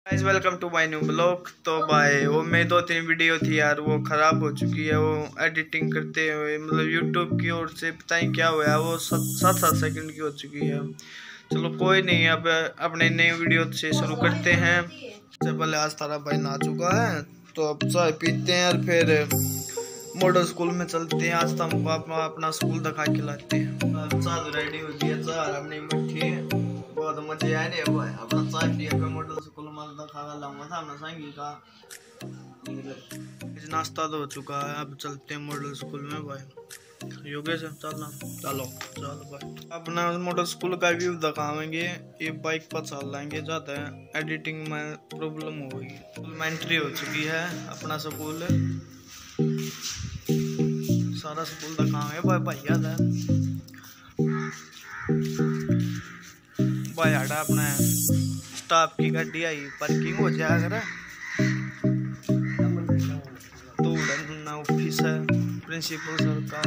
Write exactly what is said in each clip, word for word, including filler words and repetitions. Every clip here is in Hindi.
Guys welcome to my new blog. तो भाई वो मेरी दो तीन वीडियो थी यार, वो ख़राब हो चुकी है। वो एडिटिंग करते हुए मतलब यूट्यूब की ओर से पता नहीं क्या हुआ है, वो सात सात सेकंड की हो चुकी है। चलो कोई नहीं, अब अपने नई वीडियो से शुरू करते हैं। सबसे पहले आज तारा भाई नहा चुका है, तो अब चाय पीते हैं और फिर मॉडल स्कूल में चलते हैं। आज तो हमको अपना अपना स्कूल दिखा के लाते हैं। चाय रेडी हो गई, चाय हमने मट्ठी बहुत मजे आए रे भाई। अपना चाय पिया पे मॉडल स्कूल में दिखा लाऊंगा था हमने संगी का नाश्ता तो हो चुका है। अब चलते हैं मॉडल स्कूल में भाई। योगेश चलना, चलो चलो भाई। अपना मॉडल स्कूल का व्यू दिखाएंगे। ये बाइक पर चल लाएंगे, जाता है एडिटिंग में प्रॉब्लम होगी। स्कूल में एंट्री हो चुकी है। अपना स्कूल सारा स्कूल दिखाएंगे भाई। भैया था भाई, आड़ा अपना स्टाफ की गाड़ी आई, पार्किंग हो जाएगा रे। तो उड़ना ऑफिस है प्रिंसिपल सर का।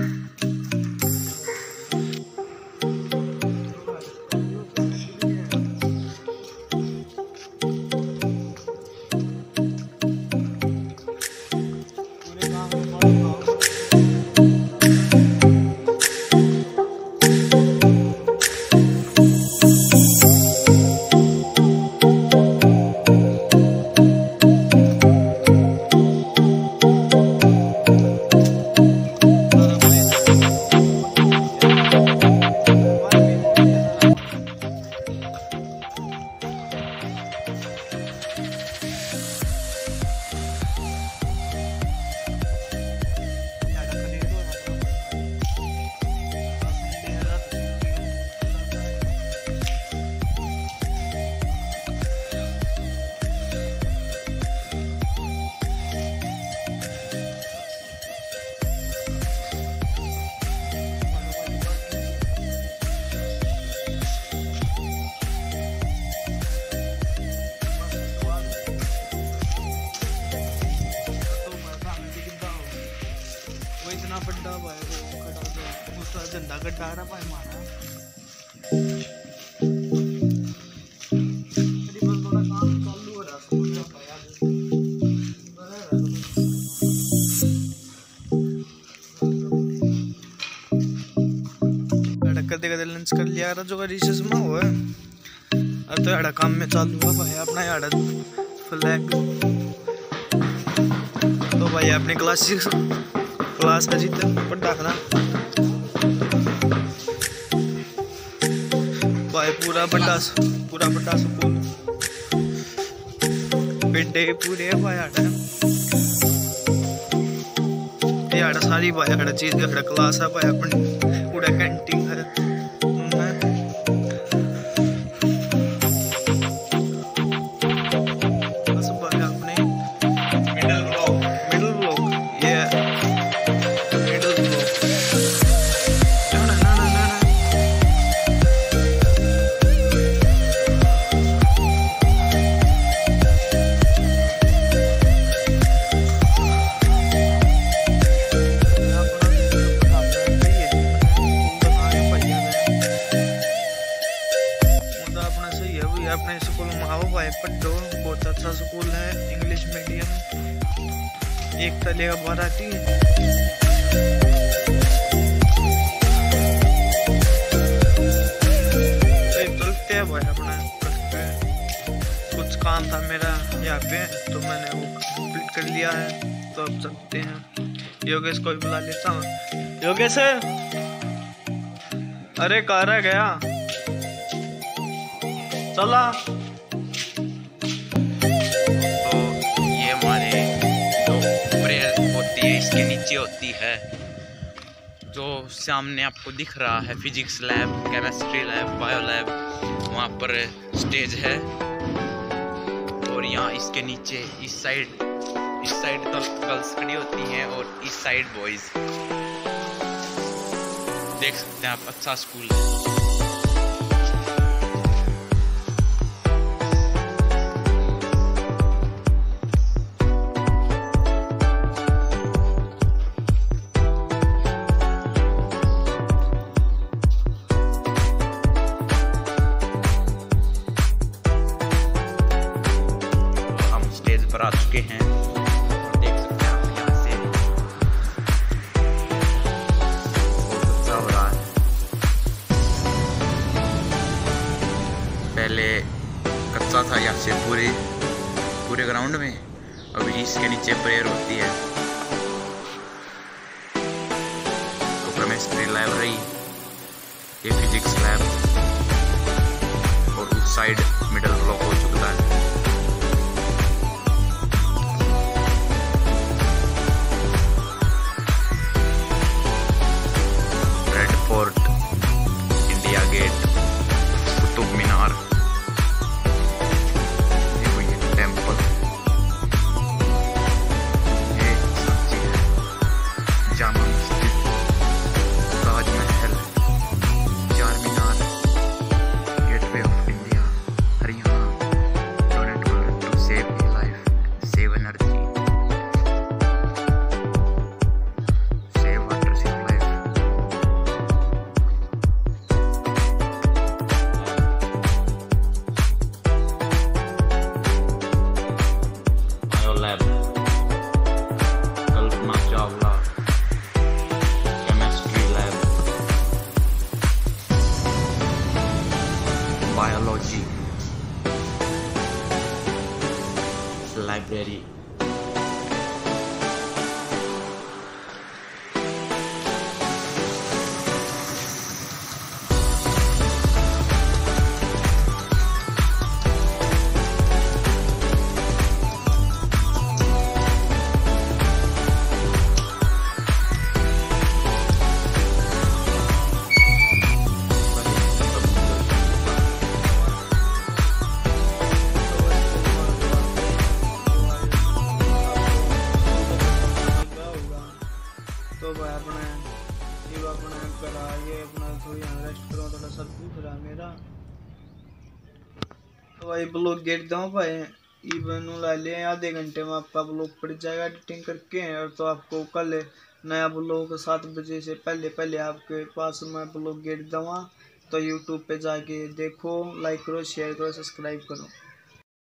इतना बड़ा भाई वो खड़ा तो दूसरा झंडा गड्ढा रहा भाई मारा। करीबन थोड़ा काम चालू हो रहा स्कूल का भाई। आज करते करते लंच कर लिया रहा जो रिसेस में हुआ है। अब तो यार काम में चालू हुआ भाई अपना यार फ्लैग। तो भाई अपनी क्लासेस क्लास का जीते पढ़ा खाना भाई। पूरा बड़ा पूरा बड़ा स्कूल पिंडे पूरे भाई आड़ा ये आड़ा सारी भाई आड़ा चीज का क्लास है भाई। अपनी पूरा कैंटीन है। बस भाई अपने मिडिल ब्लॉक मिडिल ब्लॉक ये अपने स्कूल में आओ भाई पढ़ो। बहुत अच्छा स्कूल है, इंग्लिश मीडियम, एक तले का मराठी। चलते हैं भाई अपना कुछ काम था मेरा यहाँ पे, तो मैंने वो कंप्लीट कर लिया है। तो अब चलते हैं। योगेश को भी बुला लेता हूँ। योगेश अरे कहाँ रह गया, चला। तो ये हमारे जो प्रेयर होती है इसके नीचे होती है। जो सामने आपको दिख रहा है physics lab, chemistry lab, bio lab, वहाँ पर स्टेज है। और यहाँ इसके नीचे इस साइड इस साइड तो गर्ल्स खड़ी होती हैं और इस साइड बॉयज। देख सकते हैं आप, अच्छा स्कूल है। पर आ चुके हैं। देख सकते हैं आप यहाँ से बहुत अच्छा हो रहा है। पहले कच्चा था यहाँ से पूरे पूरे ग्राउंड में, अभी इसके नीचे प्रेयर होती है। तो केमिस्ट्री लाइब्रेरी, ये फिजिक्स लैब, और उस साइड मिडल ब्लॉक हो चुका है। Red Fort, India Gate, Qutub Minar, biology library, तो भाई अपने ये अपना करा, ये अपना थोड़ी यहाँ रेस्ट करो, थोड़ा सब कुछ रहा मेरा। तो भाई ब्लॉग गेट दो भाई, ये बनू ला ले आधे घंटे में आपका ब्लॉग पड़ जाएगा एडिटिंग करके। और तो आपको कल नया ब्लॉग सात बजे से पहले पहले आपके पास मैं ब्लॉग गेट दूँगा। तो यूट्यूब पे जाके देखो, लाइक करो, शेयर करो, सब्सक्राइब करो।